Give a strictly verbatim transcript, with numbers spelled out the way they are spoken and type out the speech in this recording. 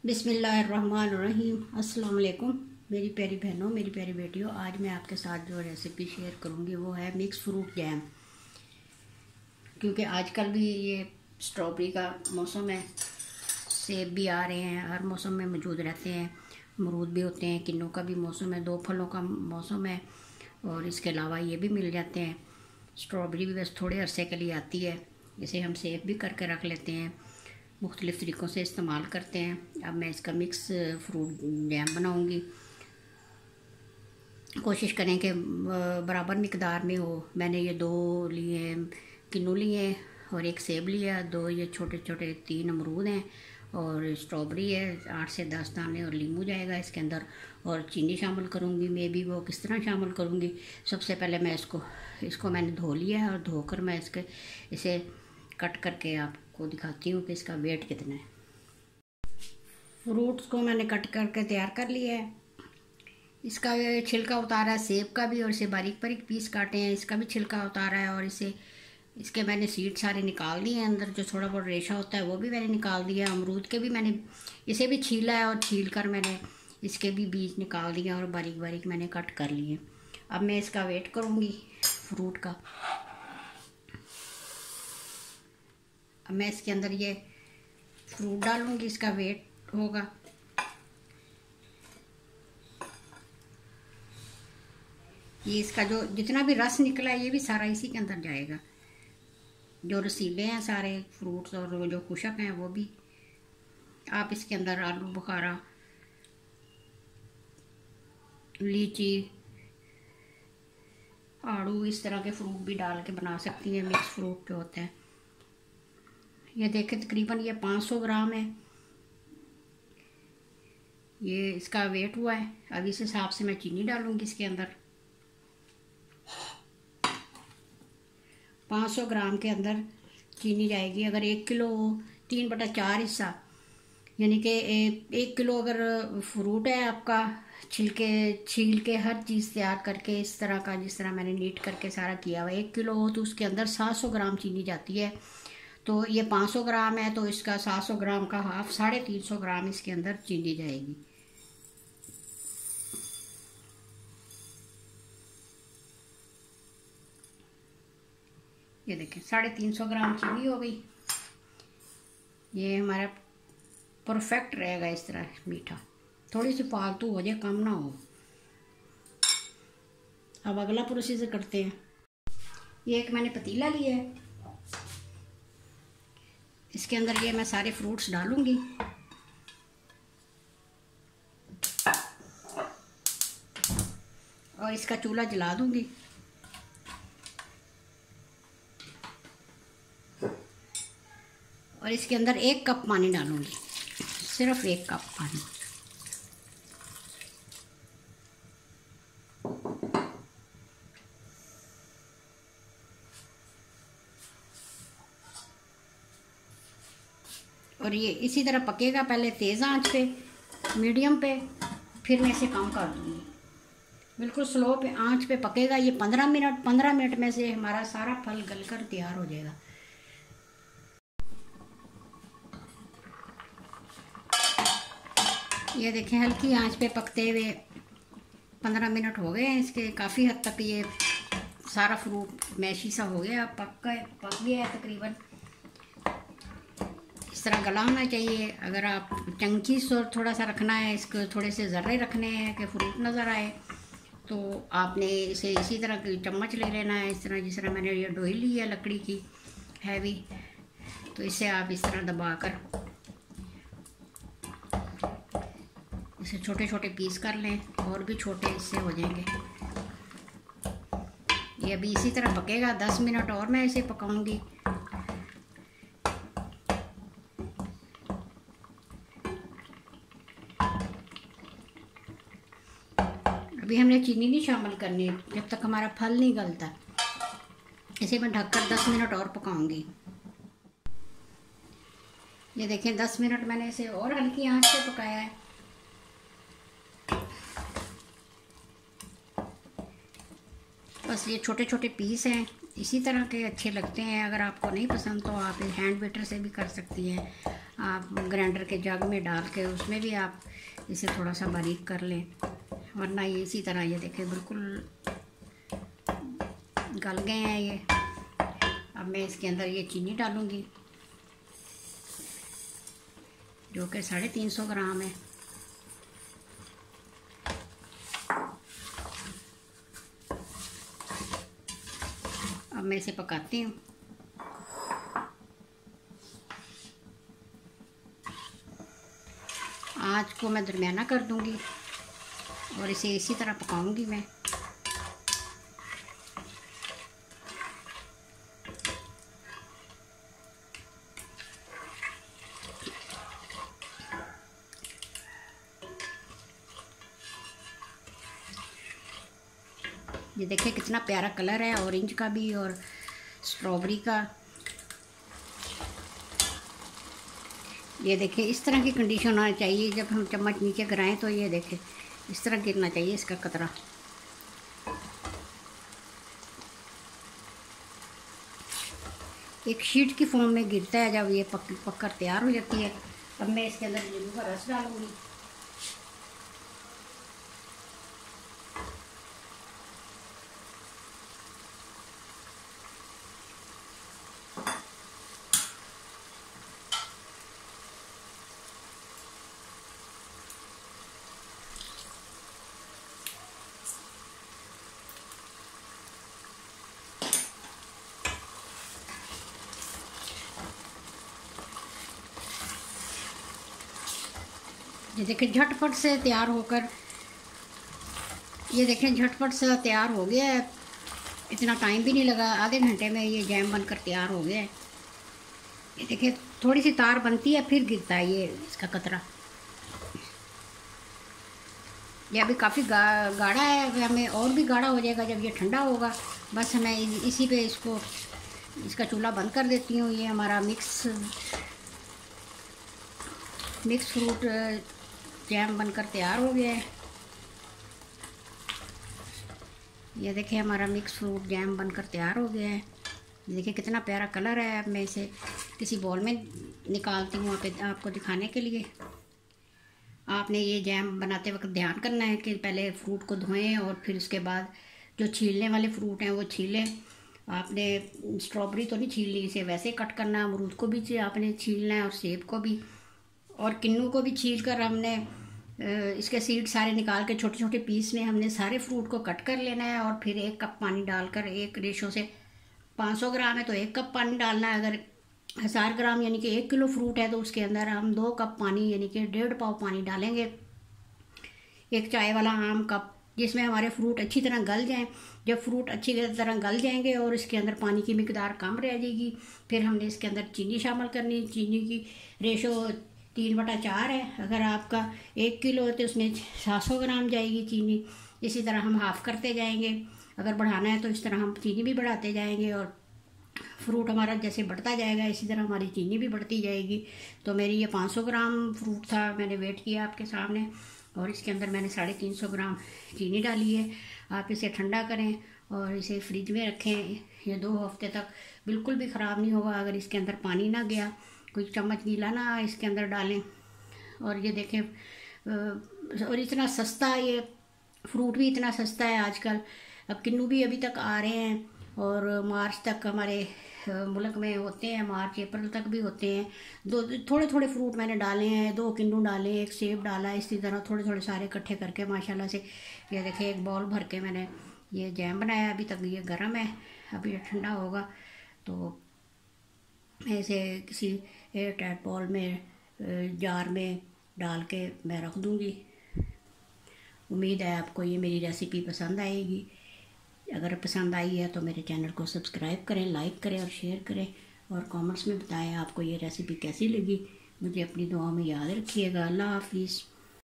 बिस्मिल्लाहिर्रहमानिर्रहीम। अस्सलाम वालेकुम मेरी प्यारी बहनों, मेरी प्यारी बेटियों। आज मैं आपके साथ जो रेसिपी शेयर करूंगी वो है मिक्स फ्रूट जैम। क्योंकि आजकल भी ये स्ट्रॉबेरी का मौसम है, सेब भी आ रहे हैं, हर मौसम में मौजूद रहते हैं, अमरूद भी होते हैं, किन्नू का भी मौसम है, दो फलों का मौसम है और इसके अलावा ये भी मिल जाते हैं। स्ट्रॉबेरी भी बस थोड़े अरसे के लिए आती है, इसे हम सेव भी करके रख लेते हैं, मुख्तलिफ़ तरीक़ों से इस्तेमाल करते हैं। अब मैं इसका मिक्स फ्रूट जैम बनाऊंगी। कोशिश करें कि बराबर मिकदार में हो। मैंने ये दो लिए किन्नू लिए और एक सेब लिया, दो ये छोटे छोटे तीन अमरूद हैं और स्ट्रॉबेरी है, आठ से दस दाने, और नींबू जाएगा इसके अंदर, और चीनी शामिल करूँगी। मैं भी वो किस तरह शामिल करूँगी, सबसे पहले मैं इसको इसको मैंने धो लिया है और धोकर मैं इसके इसे कट करके आपको दिखाती हूँ कि इसका वेट कितना है। फ्रूट्स को मैंने कट करके तैयार कर लिया है। इसका छिलका उतारा है सेब का भी, और इसे बारीक बारीक पीस काटे हैं, इसका भी छिलका उतारा है, और इसे इसके मैंने सीड सारे निकाल दिए हैं। अंदर जो थोड़ा बहुत रेशा होता है वो भी मैंने निकाल दिया। अमरूद के भी मैंने इसे भी छीला है और छील कर मैंने इसके भी बीज निकाल दिए और बारीक बारीक मैंने कट कर लिए। अब मैं इसका वेट करूँगी फ्रूट का। अब मैं इसके अंदर ये फ्रूट डालूँगी, इसका वेट होगा ये, इसका जो जितना भी रस निकला है ये भी सारा इसी के अंदर जाएगा। जो रसीले हैं सारे फ्रूट्स और जो खुशक हैं वो भी। आप इसके अंदर आलू बुखारा, लीची, आड़ू, इस तरह के फ्रूट भी डाल के बना सकती हैं। मिक्स फ्रूट जो होता है ये देखें, तकरीबन ये पाँच सौ ग्राम है, ये इसका वेट हुआ है। अब इस हिसाब से मैं चीनी डालूंगी इसके अंदर। पाँच सौ ग्राम के अंदर चीनी जाएगी। अगर एक किलो तीन बटा चार हिस्सा, यानी कि एक किलो अगर फ्रूट है आपका, छिलके छील के हर चीज़ तैयार करके इस तरह का, जिस तरह मैंने नीट करके सारा किया हुआ, एक किलो हो तो उसके अंदर सात सौ ग्राम चीनी जाती है। तो ये पाँच सौ ग्राम है तो इसका सात सौ ग्राम का हाफ, साढ़े तीन सौ ग्राम इसके अंदर चीनी जाएगी। ये देखें, साढ़े तीन सौ ग्राम चीनी हो गई। ये हमारा परफेक्ट रहेगा इस तरह मीठा। थोड़ी सी फालतू हो जाए, कम ना हो। अब अगला प्रोसीजर करते हैं। ये एक मैंने पतीला लिया है, इसके अंदर ये मैं सारे फ्रूट्स डालूंगी। और इसका चूल्हा जला दूंगी। और इसके अंदर एक कप पानी डालूंगी, सिर्फ एक कप पानी। और ये इसी तरह पकेगा, पहले तेज़ आंच पे, मीडियम पे, फिर मैं इसे कम कर दूँगी। बिल्कुल स्लो पे आंच पे पकेगा ये पंद्रह मिनट। पंद्रह मिनट में से हमारा सारा फल गलकर तैयार हो जाएगा। ये देखें, हल्की आंच पे पकते हुए पंद्रह मिनट हो गए हैं इसके। काफ़ी हद तक ये सारा फ्रूट मैशी सा हो गया, पक गए पक गया है तकरीबन। इस तरह गला होना चाहिए। अगर आप चंकी से थोड़ा सा रखना है, इसको थोड़े से ज़र्रे रखने हैं कि फ्रूट नज़र आए, तो आपने इसे इसी तरह की चम्मच ले लेना है, इस तरह जिस तरह मैंने ये डोई ली है लकड़ी की हैवी। तो इसे आप इस तरह दबाकर इसे छोटे छोटे पीस कर लें, और भी छोटे इससे हो जाएंगे। ये अभी इसी तरह पकेगा। दस मिनट और मैं इसे पकाऊंगी। अभी हमने चीनी नहीं शामिल करनी जब तक हमारा फल नहीं गलता। इसे मैं ढककर दस मिनट और पकाऊंगी। ये देखें, दस मिनट मैंने इसे और हल्की आंच पे पकाया है। बस ये छोटे छोटे पीस हैं, इसी तरह के अच्छे लगते हैं। अगर आपको नहीं पसंद तो आप हैंड बेटर से भी कर सकती हैं। आप ग्राइंडर के जग में डाल के उसमें भी आप इसे थोड़ा सा बारीक कर लें, वरना ये इसी तरह ये देखें बिल्कुल गल गए हैं ये। अब मैं इसके अंदर ये चीनी डालूँगी जो कि साढ़े तीन सौ ग्राम है। अब मैं इसे पकाती हूँ। आँच को मैं दरमियाना कर दूँगी और इसे इसी तरह पकाऊँगी मैं। ये देखिए कितना प्यारा कलर है, ऑरेंज का भी और स्ट्रॉबेरी का। ये देखिए इस तरह की कंडीशन होना चाहिए, जब हम चम्मच नीचे गिराएं तो ये देखिए इस तरह गिरना चाहिए इसका कतरा। एक शीट की फॉर्म में गिरता है जब ये पक पककर तैयार हो जाती है। अब मैं इसके अंदर नींबू का रस डालूंगी। ये देखें झटपट से तैयार होकर, ये देखें झटपट से तैयार हो गया है। इतना टाइम भी नहीं लगा, आधे घंटे में ये जैम बनकर तैयार हो गया है। ये देखिए थोड़ी सी तार बनती है फिर गिरता है ये इसका कतरा। ये अभी काफ़ी गा, गाढ़ा है, हमें और भी गाढ़ा हो जाएगा जब ये ठंडा होगा। बस मैं इसी पे इसको इसका चूल्हा बंद कर देती हूँ। ये हमारा मिक्स मिक्स फ्रूट जैम बनकर तैयार हो गया है। ये देखिए हमारा मिक्स फ्रूट जैम बनकर तैयार हो गया है। देखिए कितना प्यारा कलर है। अब मैं इसे किसी बॉल में निकालती हूँ आप, आपको दिखाने के लिए। आपने ये जैम बनाते वक्त ध्यान करना है कि पहले फ्रूट को धोएं और फिर उसके बाद जो छीलने वाले फ्रूट हैं वो छीलें। आपने स्ट्रॉबेरी तो नहीं छील ली, इसे वैसे कट करना। अमरूद को भी आपने छीलना है और सेब को भी, और किन्नू को भी छील कर हमने इसके सीड सारे निकाल के छोटे छोटे पीस में हमने सारे फ्रूट को कट कर लेना है। और फिर एक कप पानी डालकर, एक रेशो से पाँच सौ ग्राम है तो एक कप पानी डालना है। अगर हज़ार ग्राम यानी कि एक किलो फ्रूट है तो उसके अंदर हम दो कप पानी यानी कि डेढ़ पाव पानी डालेंगे। एक चाय वाला आम कप, जिसमें हमारे फ्रूट अच्छी तरह गल जाएं। जब फ्रूट अच्छी तरह गल जाएंगे और इसके अंदर पानी की मिकदार कम रह जाएगी, फिर हमने इसके अंदर चीनी शामिल करनी। चीनी की रेशो तीन बटा चार है। अगर आपका एक किलो है तो उसमें सात सौ ग्राम जाएगी चीनी। इसी तरह हम हाफ़ करते जाएंगे। अगर बढ़ाना है तो इस तरह हम चीनी भी बढ़ाते जाएंगे, और फ्रूट हमारा जैसे बढ़ता जाएगा इसी तरह हमारी चीनी भी बढ़ती जाएगी। तो मेरी ये पाँच सौ ग्राम फ्रूट था, मैंने वेट किया आपके सामने, और इसके अंदर मैंने साढ़े तीन सौ ग्राम चीनी डाली है। आप इसे ठंडा करें और इसे फ्रिज में रखें। ये दो हफ्ते तक बिल्कुल भी ख़राब नहीं होगा अगर इसके अंदर पानी ना गया। कोई चम्मच गीला ना इसके अंदर डालें। और ये देखें, और इतना सस्ता, ये फ्रूट भी इतना सस्ता है आजकल। अब किन्नू भी अभी तक आ रहे हैं और मार्च तक हमारे मुल्क में होते हैं, मार्च अप्रैल तक भी होते हैं। दो थोड़े थोड़े फ्रूट मैंने डाले हैं, दो किन्नू डाले, एक सेब डाला, इसी तरह थोड़े थोड़े सारे इकट्ठे करके माशाल्लाह से ये देखिए एक बॉल भर के मैंने ये जैम बनाया। अभी तक ये गर्म है, अभी ये ठंडा होगा तो मैं इसे किसी एयर टाइट बॉल में, जार में डाल के मैं रख दूँगी। उम्मीद है आपको ये मेरी रेसिपी पसंद आएगी। अगर पसंद आई है तो मेरे चैनल को सब्सक्राइब करें, लाइक करें और शेयर करें, और कमेंट्स में बताएं आपको ये रेसिपी कैसी लगी। मुझे अपनी दुआ में याद रखिएगा। अल्लाह हाफिज़।